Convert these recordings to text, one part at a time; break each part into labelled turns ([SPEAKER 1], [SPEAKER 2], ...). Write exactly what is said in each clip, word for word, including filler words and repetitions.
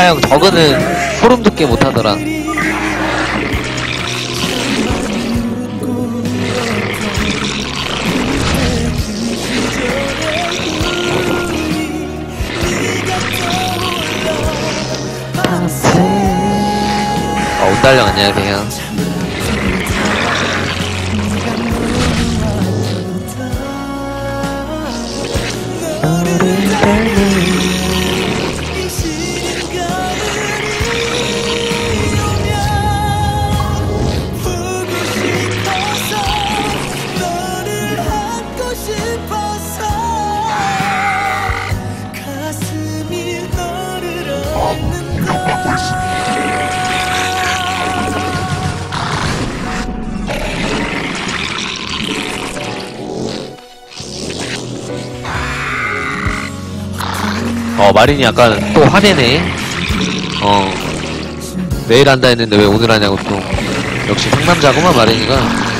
[SPEAKER 1] 무사형 저거는 소름 돋게 못하더라. 어, 옷달령 안녕하세요. 어, 마린이 약간 또 화내네. 어, 내일 한다 했는데 왜 오늘 하냐고 또. 역시 상남자구만, 마린이가.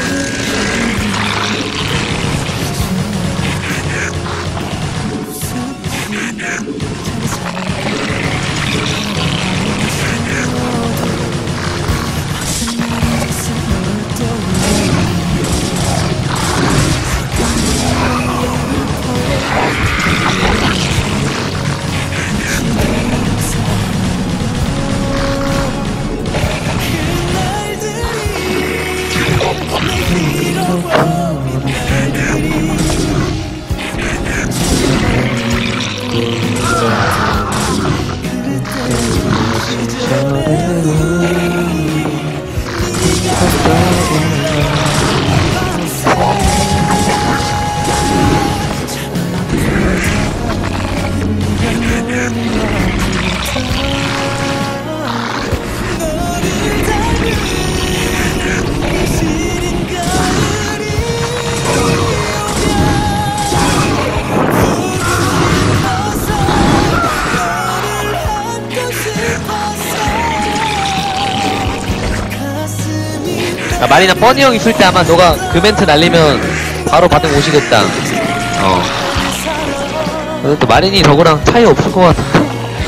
[SPEAKER 1] 야, 마리나 뻔히 형 있을 때 아마 너가 그 멘트 날리면 바로 반응 오시겠다. 어. 근데 또 마린이 저거랑 차이 없을 것 같은데?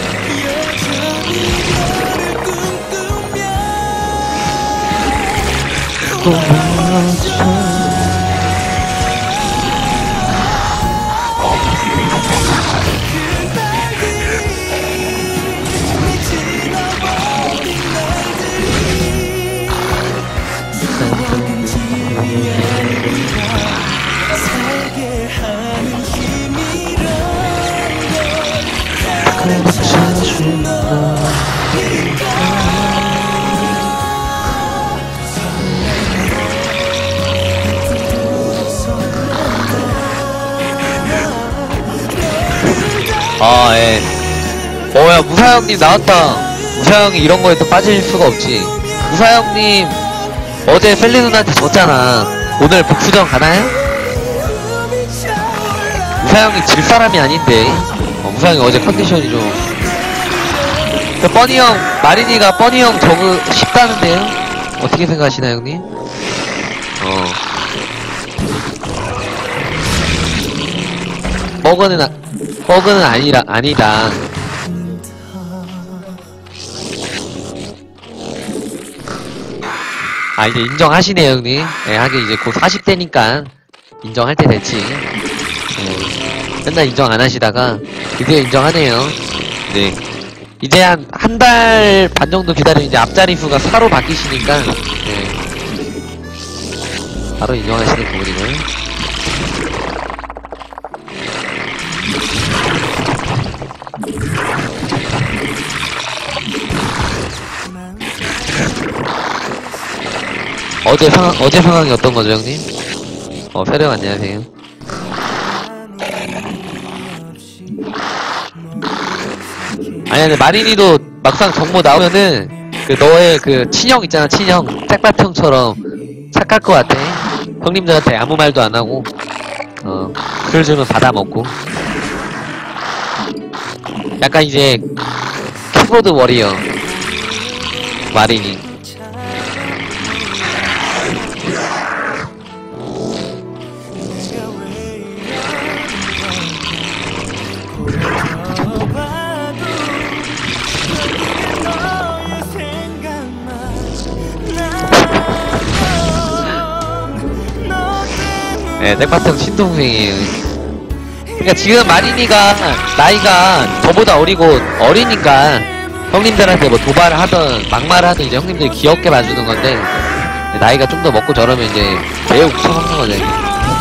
[SPEAKER 1] 아, 예. 어야, 무사형님 나왔다. 무사형이 이런 거에 또 빠질 수가 없지. 무사형님 어제 펠리 누나한테 졌잖아. 오늘 복수전 가나요? 무사형이 질 사람이 아닌데. 어, 무사형이 어제 컨디션이 좀. 저 뻔히 형, 마린이가 뻔히 형 저거 쉽다는데요? 어떻게 생각하시나, 형님? 어. 버그는, 아, 버그는 아니라, 아니다. 아, 이제 인정하시네요, 형님. 예, 하긴 이제 곧 사십 대니까 인정할 때 됐지. 예, 맨날 인정 안 하시다가 드디어 인정하네요. 네. 이제 한, 한 달 반 정도 기다리면 이제 앞자리 수가 사로 바뀌시니까, 예. 바로 인정하시는 부분이고요. 어제 상황, 어제 상황이 어떤 거죠, 형님? 어, 세령 안녕하세요. 아니, 근데 마린이도 막상 정모 나오면은, 그, 너의 그, 친형 있잖아, 친형. 짝바형처럼 착할 것 같아. 형님들한테 아무 말도 안 하고, 어, 술 주면 받아먹고. 약간 이제, 키보드 워리어. 마린이. 예, 땡파트 형 친동생이에요. 그러니까 지금 마린이가 나이가 저보다 어리고 어리니까 형님들한테 뭐 도발을 하던 막말을 하던 이제 형님들이 귀엽게 봐주는 건데, 나이가 좀 더 먹고 저러면 이제 매우 쳐먹는 거죠. 이게.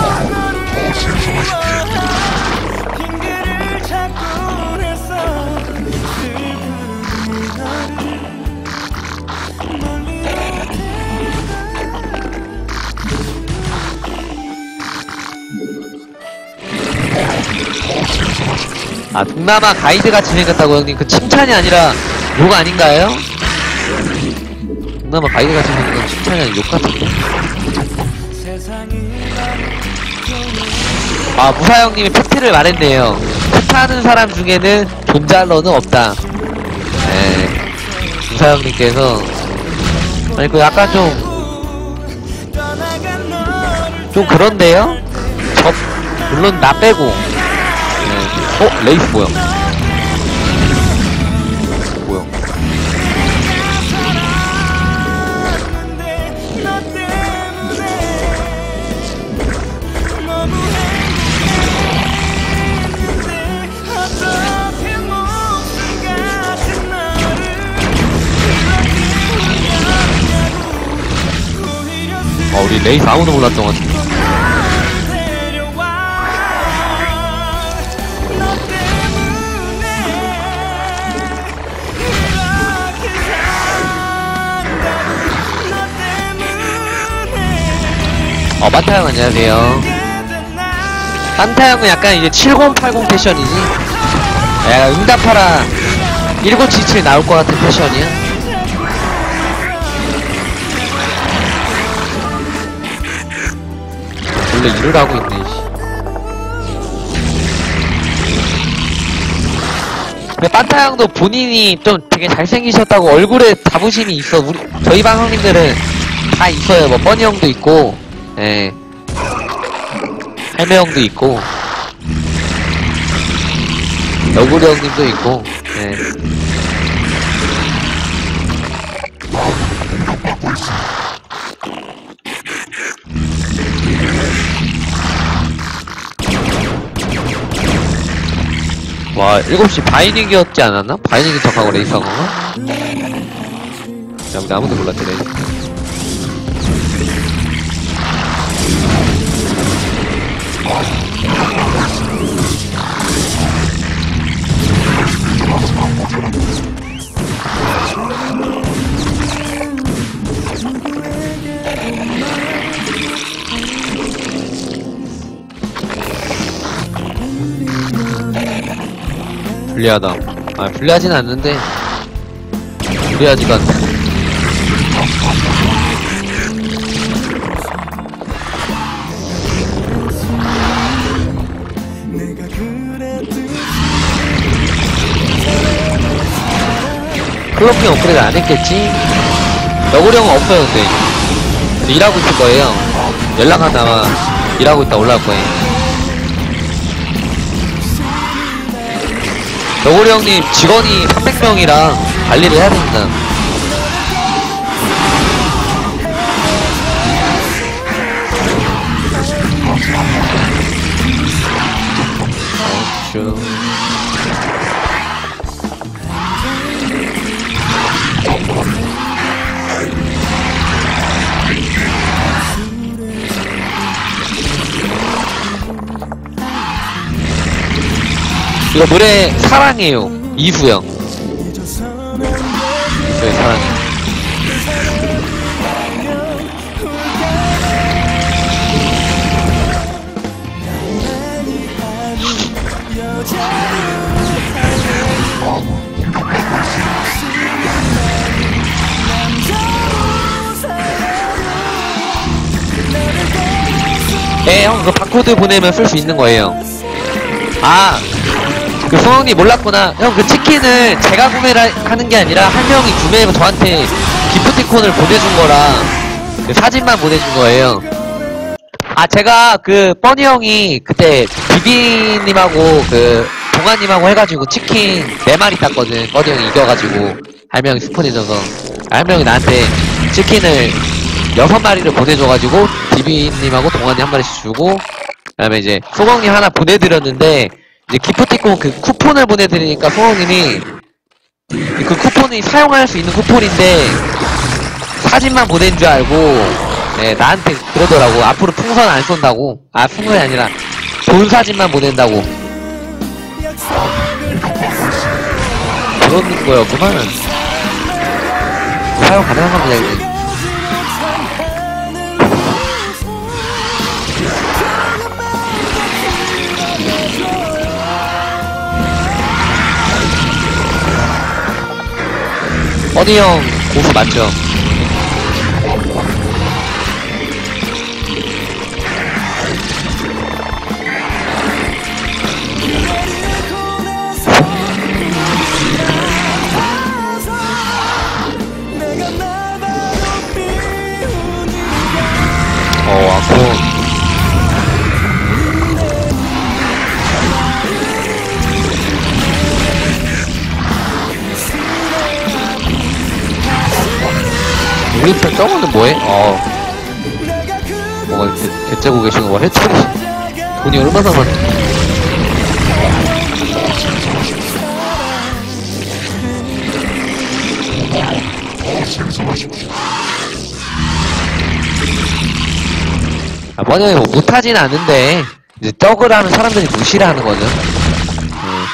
[SPEAKER 1] 아, 동남아 가이드가 진행했다고 형님? 그 칭찬이 아니라 욕 아닌가요? 동남아 가이드가 진행한 건 칭찬이 아니라 욕 같은데. 아, 무사 형님이 팩트를 말했네요. 팩트하는 사람 중에는 존잘러는 없다. 네. 무사 형님께서, 아니, 그 약간 좀, 좀 그런데요? 저, 물론 나 빼고. 어? 레이스 뭐야? 뭐야? 아, 우리 레이스 아무도 몰랐던 것 같은데. 어, 만타형 안녕하세요. 만타형은 약간 이제 칠십 팔십 패션이지? 약간 응답하라 천구백칠십칠 나올 것 같은 패션이야? 원래 일을 하고 있네, 씨. 근데 판타형도 본인이 좀 되게 잘생기셨다고 얼굴에 자부심이 있어. 우리, 저희 방 형님들은 다 있어요. 뭐, 뻔히 형도 있고, 예. 할매 형도 있고, 너구리 형님도 있고, 예. 와, 일곱 시 바이닉이었지 않았나? 바이닉인 척하고 레이스한 건가? 야, 근데 아무도 몰랐지, 레이스. 불리하다. 아, 불리하진 않는데 불리하지가 않네. 클로킹 업그레이드 안 했겠지? 너구리 형은 없어요. 근데, 근데 일하고 있을 거예요. 연락하면 아마 일하고 있다 올라올 거예요. 너구리 형님 직원이 삼백 명이랑 관리를 해야 됩니다. 어쭈. 이거 노래 사랑해요. 이수영. 이수영 사랑해. 네, 형, 그 바코드 보내면 쓸 수 있는 거예요. 아, 그 수홍이 몰랐구나. 형, 그 치킨을 제가 구매를 하는 게 아니라 한 명이 구매해서 저한테 기프티콘을 보내준 거라 그 사진만 보내준 거예요. 아, 제가 그 뻔히 형이 그때 비비님하고 그 동아님하고 해가지고 치킨 네 마리 땄거든. 뻔히 형이 이겨가지고 한 명이 스폰해줘서 한 명이 나한테 치킨을 여섯 마리를 보내줘가지고 디비님하고 동환이 한 마리씩 주고 그 다음에 이제 소광님 하나 보내드렸는데 이제 기프티콘 그 쿠폰을 보내드리니까 소광님이 그 쿠폰이 사용할 수 있는 쿠폰인데 사진만 보낸 줄 알고 네, 나한테 그러더라고. 앞으로 풍선 안 쏜다고. 아 풍선이 아니라 돈 사진만 보낸다고 그런 거였구만. 사용 가능한 겁니다. 이제. 어디형 고수 맞죠? 어, 아콘. 우리 편 저거는 뭐해? 어. 뭐가 이렇게 개짜고 계시는 거야? 해처리. 돈이 얼마나 많 아, 뭐냐면 뭐 못하진 않은데, 이제 떡을 하면 사람들이 무시를 하는 거죠. 음.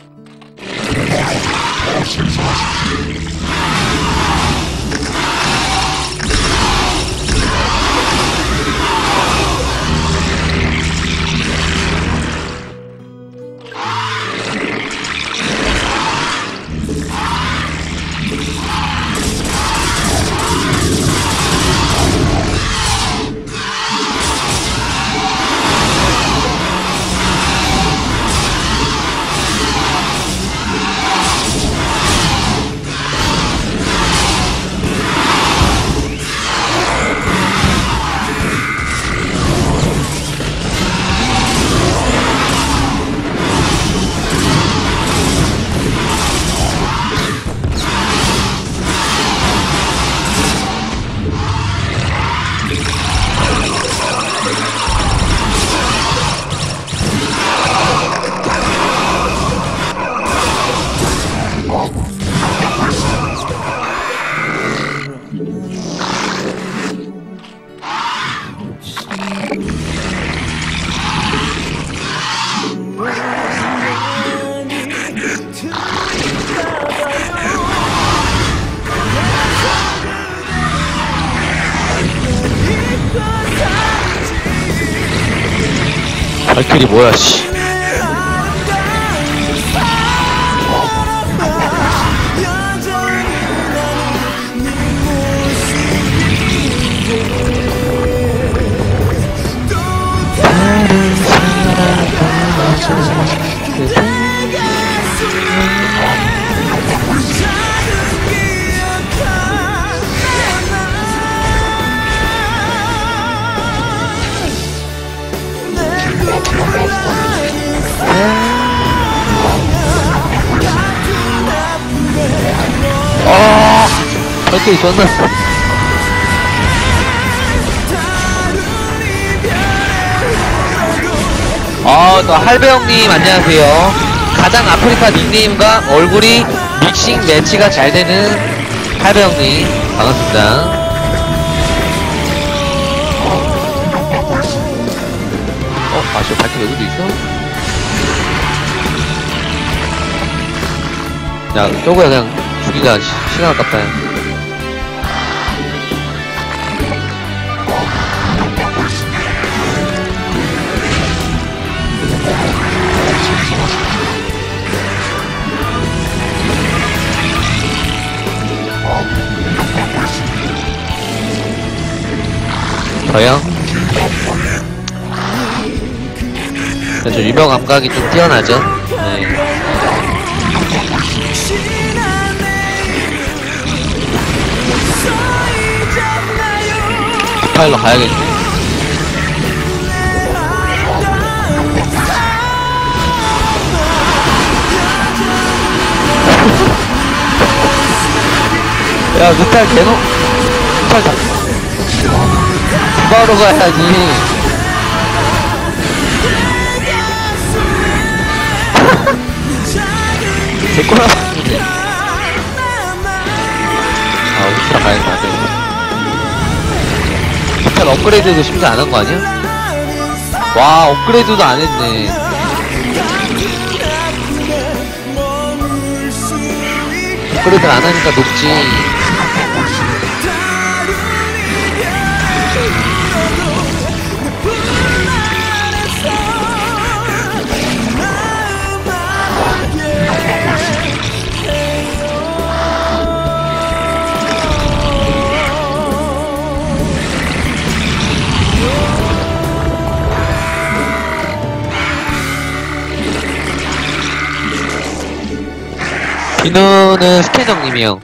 [SPEAKER 1] 발길이 뭐야, 씨. 아, 발길이 존나. 아, 또 할배 형님 안녕하세요. 가장 아프리카 닉네임과 얼굴이 믹싱 매치가 잘 되는 할배 형님 반갑습니다. 어, 아, 저 발길 여기도 있어? 야, 저거야 그냥 죽이자. 시, 시간 아깝다. 저요? 저 유명 감각이 좀 뛰어나죠? 네. 파일로 가야겠네. 야, 뮤탈 개노? 뮤탈 잡 바로 가야지. 제 거라 봤는데. 아, 울트라 가야겠다. 안 되겠다. 일단 업그레이드도 심지어 안 한 거 아니야? 와, 업그레이드도 안 했네. 업그레이드를 안 하니까 높지. 비누는 스캐너님이요.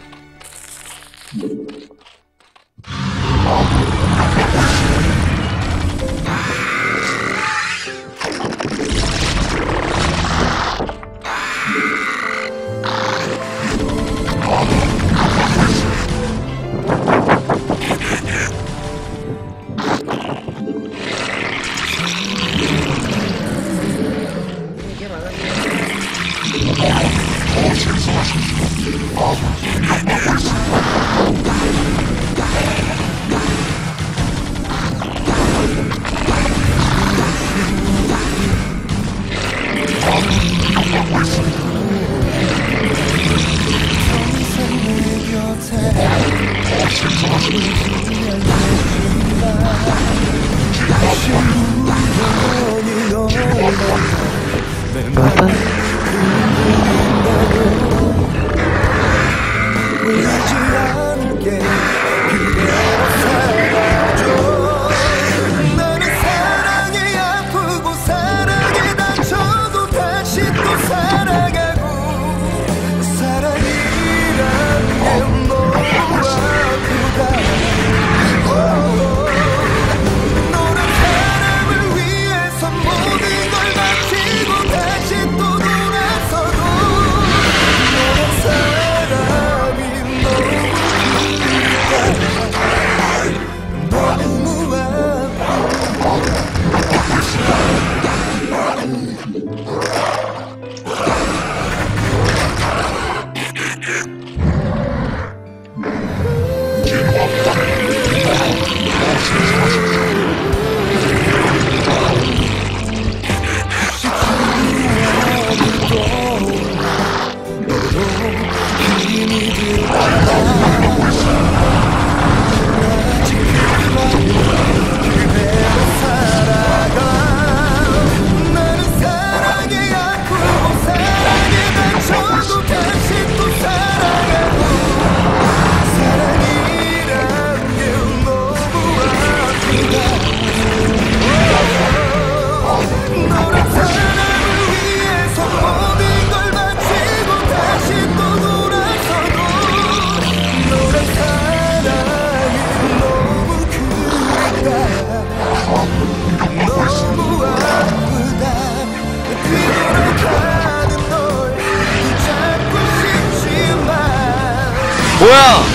[SPEAKER 1] 뭐야?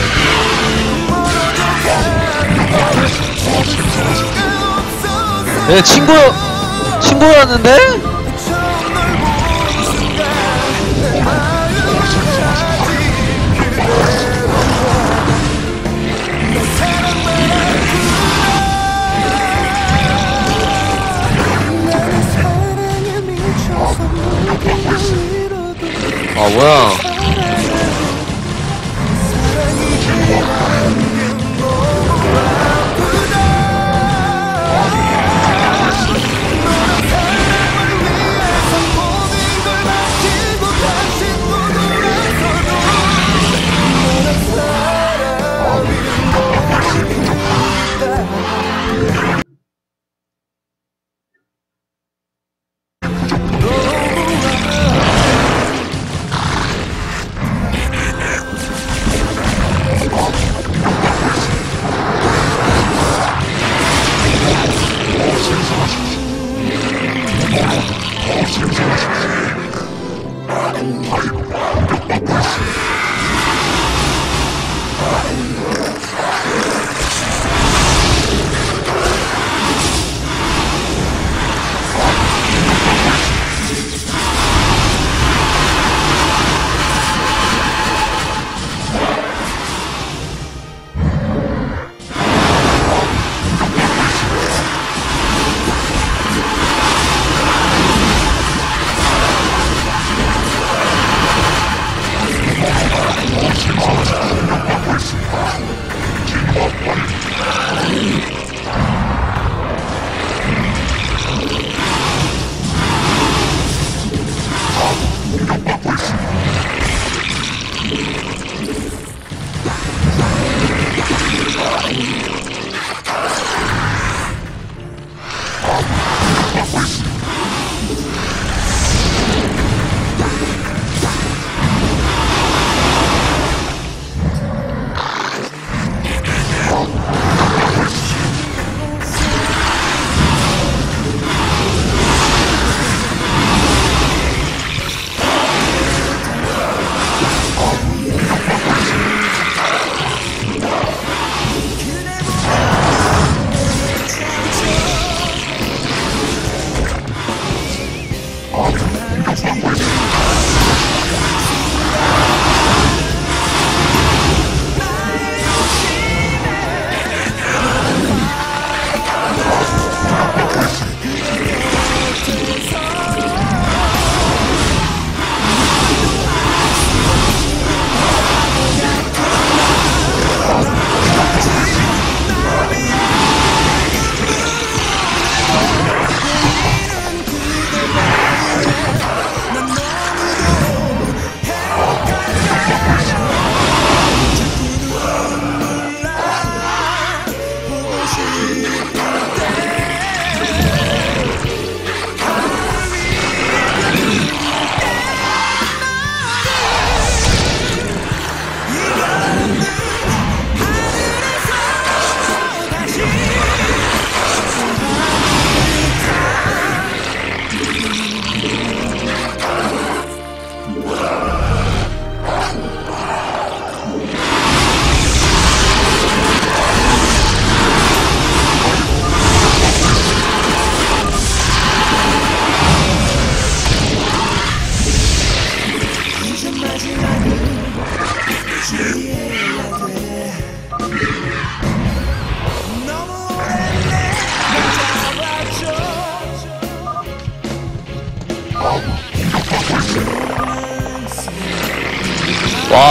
[SPEAKER 1] 내 친구 친구였는데? 아 뭐야?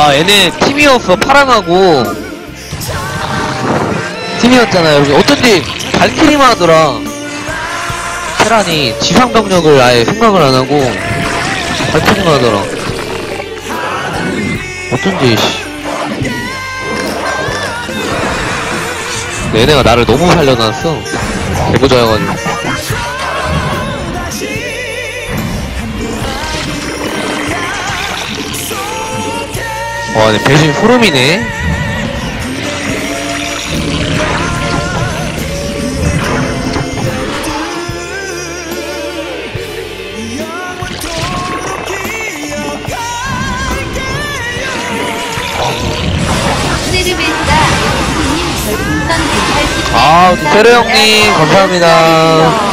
[SPEAKER 1] 와, 얘네 팀이었어. 파랑하고 팀이었잖아요. 여러분. 어쩐지 발키리만 하더라. 테란이 지상 병력을 아예 생각을 안 하고 발키리만 하더라. 어쩐지 씨. 얘네가 나를 너무 살려놨어. 개부자여가지고. 와, 네, 배신 소름이네. 아, 세로 형님 감사합니다.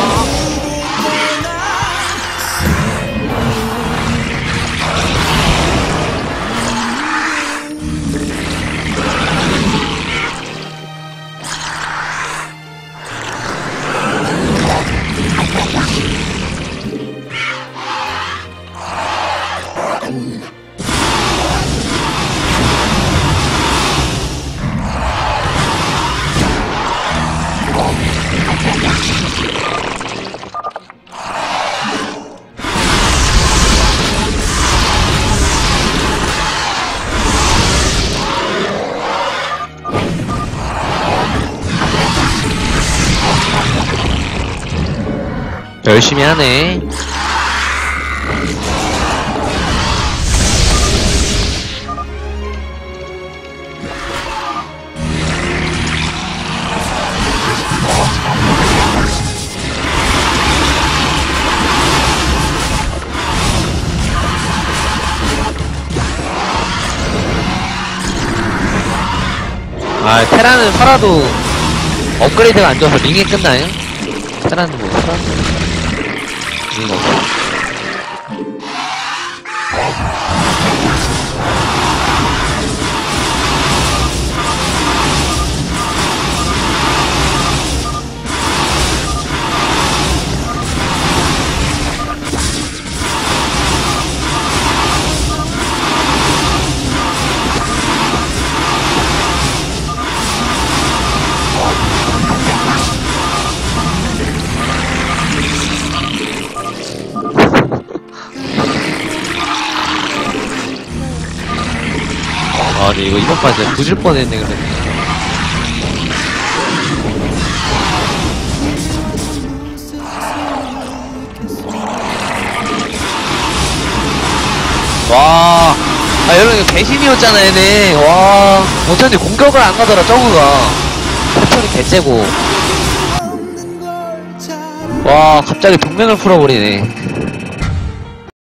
[SPEAKER 1] 열심히 하네. 아, 테라는 살아도 업그레이드가 안 좋아서 링이 끝나요? 테라는 뭐 살아? 링 없어. 아, 근데 이거 이번 판 진짜 부질 뻔했네, 그래. 와, 아, 여러분, 이거 배신이었잖아, 얘네. 와, 어쩐지 공격을 안 가더라, 저그가. 패턴이 개째고. 와, 갑자기 동맹을 풀어버리네.